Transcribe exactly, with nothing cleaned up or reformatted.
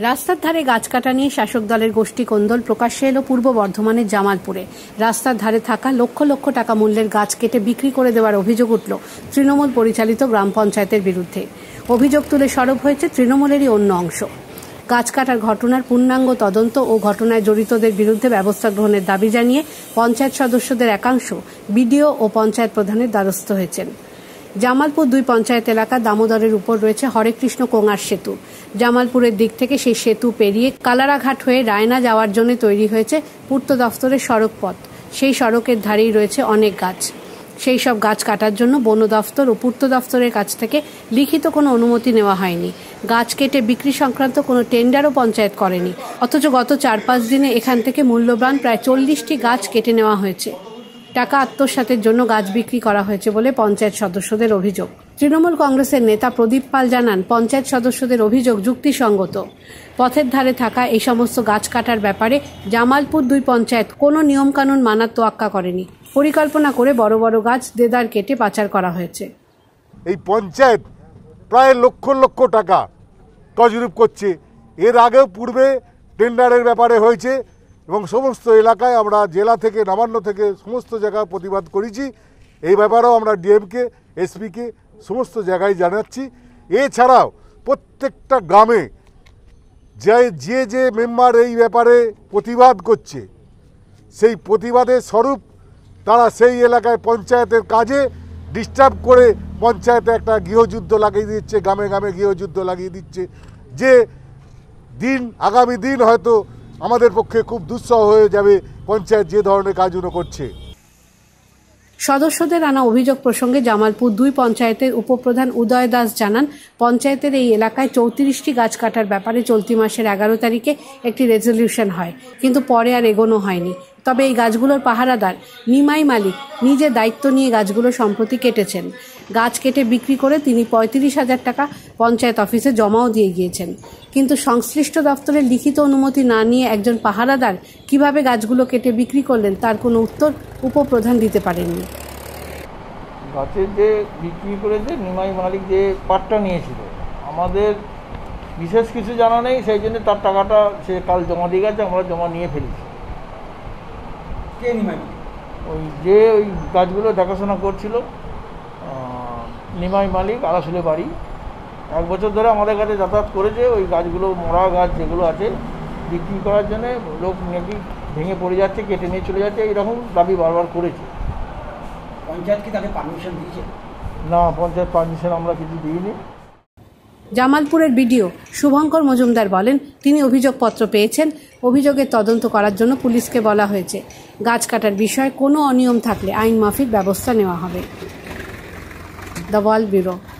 রাস্তার ধারে গাছ কাটা নিয়ে শাসক দলের গোষ্ঠী কোন্দল প্রকাশ্যে এলো পূর্ব বর্ধমানের জামালপুরে। রাস্তার ধারে থাকা লক্ষ লক্ষ টাকা মূল্যের গাছ কেটে বিক্রি করে দেওয়ার অভিযোগ উঠল তৃণমূল পরিচালিত গ্রাম পঞ্চায়েতের বিরুদ্ধে। অভিযোগ তুলে সরব হয়েছে তৃণমূলেরই অন্য অংশ। গাছ কাটার ঘটনার পূর্ণাঙ্গ তদন্ত ও ঘটনায় জড়িতদের বিরুদ্ধে ব্যবস্থা গ্রহণের দাবি জানিয়ে পঞ্চায়েত সদস্যদের একাংশ বিডিও ও পঞ্চায়েত প্রধানের দ্বারস্থ হয়েছেন। জামালপুর দুই পঞ্চায়েত এলাকা দামোদরের উপর রয়েছে হরেকৃষ্ণ কোঙার সেতু। জামালপুরের দিক থেকে সেই সেতু পেরিয়ে কালারাঘাট হয়ে রায়না যাওয়ার জন্য তৈরি হয়েছে পূর্ত দফতরের সড়ক পথ। সেই সড়কের ধারেই রয়েছে অনেক গাছ। সেই সব গাছ কাটার জন্য বন দফতর ও পূর্ত দফতরের কাছ থেকে লিখিত কোনো অনুমতি নেওয়া হয়নি। গাছ কেটে বিক্রি সংক্রান্ত কোনো টেন্ডারও পঞ্চায়েত করেনি। অথচ গত চার পাঁচ দিনে এখান থেকে মূল্যবান প্রায় চল্লিশটি গাছ কেটে নেওয়া হয়েছে। টাকা আত্মসাতের জন্য গাছ বিক্রি করা হয়েছে বলে পঞ্চায়েত সদস্যদের অভিযোগ। তৃণমূল কংগ্রেসের নেতা প্রদীপ পাল জানান, পঞ্চায়েত সদস্যদের অভিযোগ যুক্তিসঙ্গত। পথের ধারে থাকা এই সমস্ত গাছ কাটার ব্যাপারে জামালপুর দুই পঞ্চায়েত কোনো নিয়মকানুন মানার তোয়াক্কা করেনি। পরিকল্পনা করে বড় বড় গাছ দেদার কেটে পাচার করা হয়েছে। এই পঞ্চায়েত প্রায় লক্ষ লক্ষ টাকা তজরুপ করছে। এর আগেও পূর্বে টেন্ডারের ব্যাপারে হয়েছে এবং সমস্ত এলাকায় আমরা জেলা থেকে নবান্ন থেকে সমস্ত জায়গায় প্রতিবাদ করেছি। এই ব্যাপারেও আমরা ডিএমকে এসপিকে সমস্ত জায়গায় জানাচ্ছি। এছাড়াও প্রত্যেকটা গ্রামে যে যে যে মেম্বার এই ব্যাপারে প্রতিবাদ করছে, সেই প্রতিবাদের স্বরূপ তারা সেই এলাকায় পঞ্চায়েতের কাজে ডিস্টার্ব করে পঞ্চায়েতে একটা গৃহযুদ্ধ লাগিয়ে দিচ্ছে, গ্রামে গ্রামে গৃহযুদ্ধ লাগিয়ে দিচ্ছে। যে দিন আগামী দিন হয়তো আমাদের পক্ষে খুব দুঃসহ হয়ে যাবে পঞ্চায়েত যে ধরনের কাজগুলো করছে। সদস্যদের আনা অভিযোগ প্রসঙ্গে জামালপুর দুই পঞ্চায়েতের উপপ্রধান উদয় দাস জানান, পঞ্চায়েতের এই এলাকায় চৌত্রিশটি গাছ কাটার ব্যাপারে চলতি মাসের এগারো তারিখে একটি রেজলিউশন হয়, কিন্তু পরে আর এগোনো হয়নি। তবে এই গাছগুলোর পাহারাদার নিমাই মালিক নিজে দায়িত্ব নিয়ে গাছগুলো সম্প্রতি কেটেছেন। গাছ কেটে বিক্রি করে তিনি পঁয়ত্রিশ হাজার টাকা পঞ্চায়েত অফিসে জমাও দিয়ে গিয়েছেন। কিন্তু সংশ্লিষ্ট দপ্তরের লিখিত অনুমতি না নিয়ে একজন পাহারাদার কিভাবে গাছগুলো কেটে বিক্রি করলেন তার কোনো উত্তর উপপ্রধান দিতে পারেননি। গাছের যে বিক্রি করেছে নিমাই মালিক যে পাটটা নিয়েছিল, আমাদের বিশেষ কিছু জানা নেই, সেই জন্য তার টাকাটা সে কাল জমা দিয়ে গেছে, আমরা জমা নিয়ে ফেলেছি। কে নিমাই? ওই যে ওই গাছগুলো দেখাশোনা করছিল নিমাই মালিক, আলাসুলে বাড়ি। এক বছর ধরে আমাদের কাছে যাতায়াত করেছে। ওই গাছগুলো মরা গাছ যেগুলো আছে বিক্রি করার জন্য লোক নাকি ভেঙে পড়ে যাচ্ছে, কেটে নিয়ে চলে যাচ্ছে, এইরকম দাবি বারবার করেছে। পঞ্চায়েত কি তাকে পারমিশন দিয়েছে? না, পঞ্চায়েত পারমিশন আমরা কিছু দিইনি। জামালপুরের বিডিও শুভঙ্কর মজুমদার বলেন, তিনি অভিযোগপত্র পেয়েছেন। অভিযোগের তদন্ত করার জন্য পুলিশকে বলা হয়েছে। গাছ কাটার বিষয়ে কোনো অনিয়ম থাকলে আইন মাফিক ব্যবস্থা নেওয়া হবে। The world bureau.